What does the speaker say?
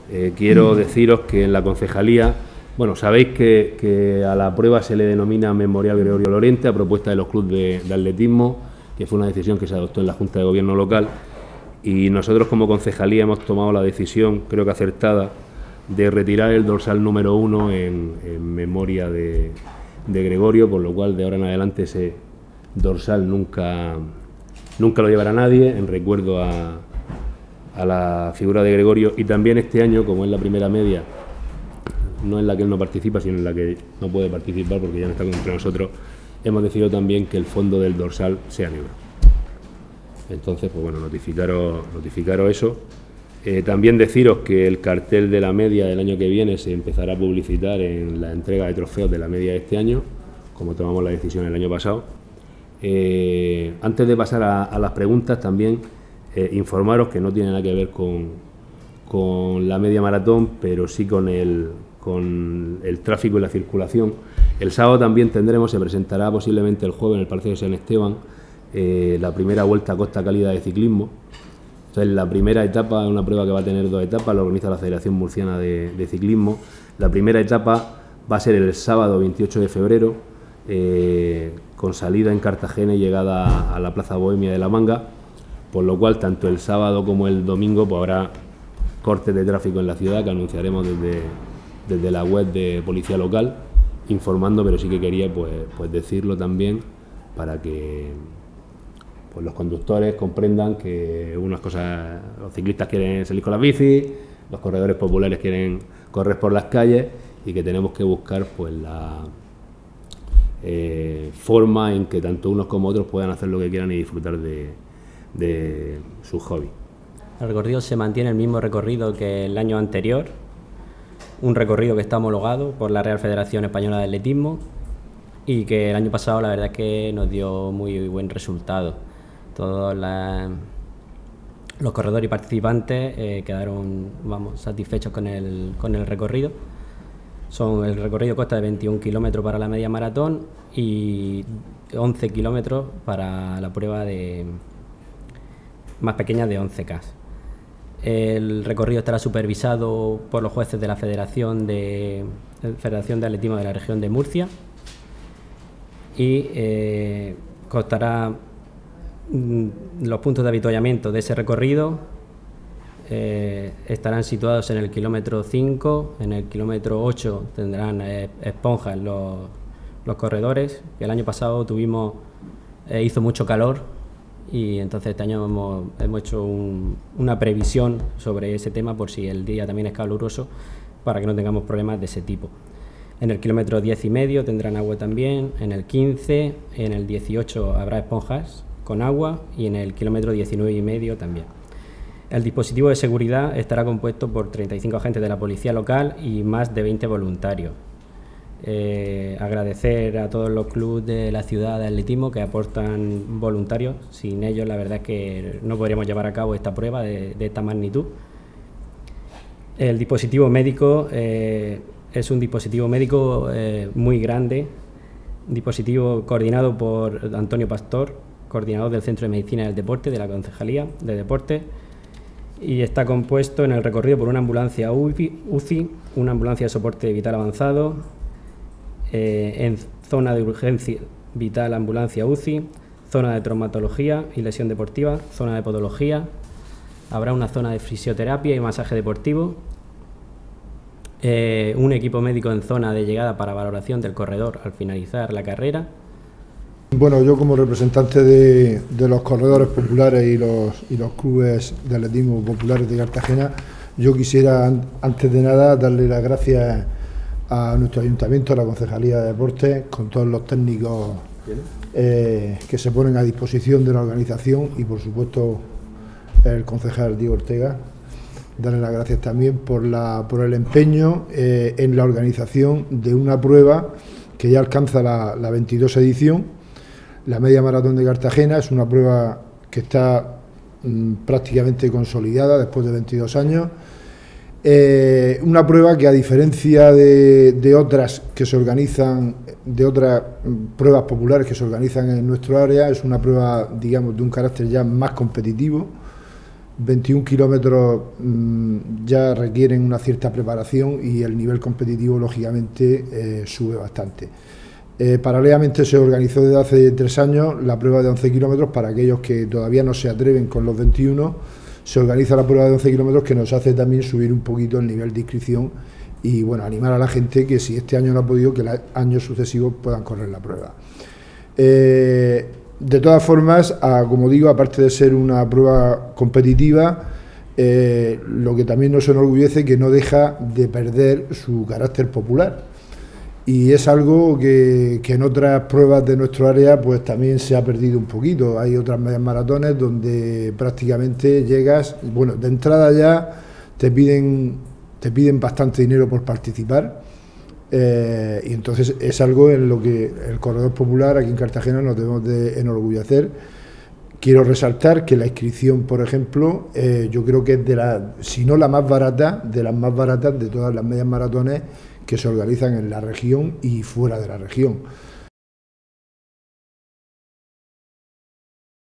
Quiero deciros que en la concejalía, bueno, sabéis que a la prueba se le denomina Memorial Gregorio Lorente a propuesta de los clubes de atletismo, que fue una decisión que se adoptó en la Junta de Gobierno local, y nosotros como concejalía hemos tomado la decisión, creo que acertada, de retirar el dorsal número 1 en memoria de Gregorio, por lo cual de ahora en adelante ese dorsal nunca lo llevará nadie, en recuerdo a la figura de Gregorio. Y también este año, como es la primera media, no en la que él no participa, sino en la que no puede participar porque ya no está entre nosotros, hemos decidido también que el fondo del dorsal sea negro. Entonces, pues bueno, notificaros eso. También deciros que el cartel de la media del año que viene se empezará a publicitar en la entrega de trofeos de la media de este año, como tomamos la decisión el año pasado. Antes de pasar a las preguntas, también informaros que no tiene nada que ver con la media maratón, pero sí con el tráfico y la circulación. El sábado también se presentará posiblemente el jueves en el Palacio de San Esteban la primera Vuelta a Costa Cálida de ciclismo. Entonces, la primera etapa es una prueba que va a tener 2 etapas, lo organiza la Federación Murciana de Ciclismo. La primera etapa va a ser el sábado 28 de febrero, con salida en Cartagena y llegada a la Plaza Bohemia de La Manga, por lo cual tanto el sábado como el domingo pues habrá cortes de tráfico en la ciudad que anunciaremos desde la web de Policía Local, informando, pero sí que quería pues decirlo también para que pues los conductores comprendan que unas cosas, los ciclistas quieren salir con las bicis, los corredores populares quieren correr por las calles y que tenemos que buscar pues la forma en que tanto unos como otros puedan hacer lo que quieran y disfrutar de su hobby. El recorrido se mantiene el mismo recorrido que el año anterior, un recorrido que está homologado por la Real Federación Española de Atletismo y que el año pasado la verdad es que nos dio muy buen resultado. Todos los corredores y participantes quedaron satisfechos con el recorrido. El recorrido consta de 21 kilómetros para la media maratón y 11 kilómetros para la prueba más pequeña de 11K. El recorrido estará supervisado por los jueces de la Federación de Atletismo de la región de Murcia y constará los puntos de avituallamiento de ese recorrido. Estarán situados en el kilómetro 5, en el kilómetro 8 tendrán esponjas los corredores, que el año pasado hizo mucho calor y entonces este año hemos hecho una previsión sobre ese tema por si el día también es caluroso, para que no tengamos problemas de ese tipo. En el kilómetro 10,5 tendrán agua también, en el 15, en el 18 habrá esponjas con agua y en el kilómetro 19,5 también. El dispositivo de seguridad estará compuesto por 35 agentes de la policía local y más de 20 voluntarios. Agradecer a todos los clubes de la ciudad de atletismo que aportan voluntarios. Sin ellos la verdad es que no podríamos llevar a cabo esta prueba de esta magnitud. El dispositivo médico es un dispositivo médico muy grande, un dispositivo coordinado por Antonio Pastor, coordinador del Centro de Medicina del Deporte de la Concejalía de Deportes, y está compuesto en el recorrido por una ambulancia UCI, una ambulancia de soporte vital avanzado, en zona de urgencia vital ambulancia UCI, zona de traumatología y lesión deportiva, zona de podología, habrá una zona de fisioterapia y masaje deportivo, un equipo médico en zona de llegada para valoración del corredor al finalizar la carrera. Bueno, yo como representante de los corredores populares y los clubes de atletismo populares de Cartagena, yo quisiera antes de nada darle las gracias a nuestro ayuntamiento, a la Concejalía de Deportes, con todos los técnicos que se ponen a disposición de la organización y por supuesto el concejal Diego Ortega. Darle las gracias también por el empeño en la organización de una prueba que ya alcanza la 22 edición. La media maratón de Cartagena es una prueba que está prácticamente consolidada después de 22 años. Una prueba que, a diferencia de otras que se organizan, de otras pruebas populares que se organizan en nuestro área, es una prueba, digamos, de un carácter ya más competitivo, 21 kilómetros ya requieren una cierta preparación y el nivel competitivo, lógicamente, sube bastante. Paralelamente se organizó desde hace 3 años la prueba de 11 kilómetros para aquellos que todavía no se atreven con los 21. Se organiza la prueba de 11 kilómetros que nos hace también subir un poquito el nivel de inscripción y bueno, animar a la gente que si este año no ha podido, que los años sucesivos puedan correr la prueba. De todas formas, como digo, aparte de ser una prueba competitiva, lo que también nos enorgullece es que no deja de perder su carácter popular. Y es algo que en otras pruebas de nuestro área pues también se ha perdido un poquito. Hay otras medias maratones donde prácticamente llegas, bueno, de entrada ya te piden bastante dinero por participar, y entonces es algo en lo que el corredor popular aquí en Cartagena nos debemos de enorgullecer. Quiero resaltar que la inscripción, por ejemplo, yo creo que es si no la más barata, de las más baratas de todas las medias maratones que se organizan en la región y fuera de la región.